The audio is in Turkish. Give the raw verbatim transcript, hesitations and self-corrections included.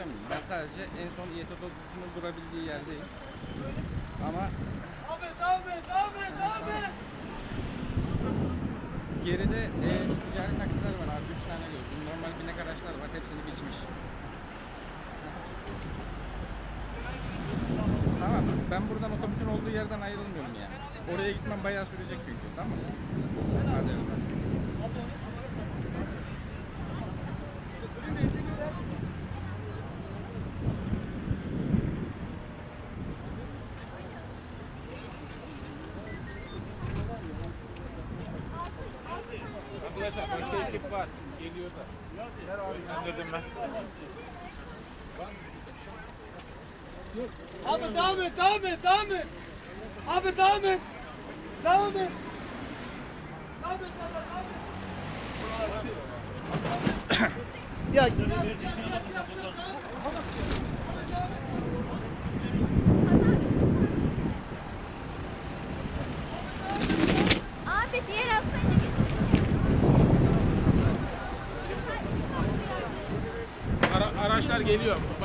muyum? Ben sadece en son İ Y T otobüsünün durabildiği yerdeyim. Ama Ahmet, Ahmet, Ahmet, Ahmet. geride e, ticari taksiler var abi. Üç tane gördüm. Normal binek araçlar var. Hepsini biçmiş. Tamam. Ben buradan otobüsün olduğu yerden ayrılmıyorum yani. Oraya gitmem bayağı sürecek çünkü. Tamam mı? Hadi eyvallah. Arkadaşlar başka ekip var. Geliyor da. Gönderdim ben. Ahmet, Ahmet, Ahmet, Ahmet. Ahmet, Ahmet. Devam et. Ahmet, Ahmet, Ahmet. Ya. Abi diğer hastayla git. Ara araçlar geliyor.